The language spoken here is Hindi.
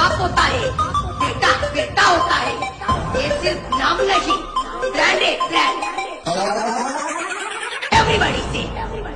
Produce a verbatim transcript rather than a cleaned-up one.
बाप होता है, बेटा बेटा होता है। ये सिर्फ नाम नहीं, ब्रांड है ब्रांड। एवरीबॉडी से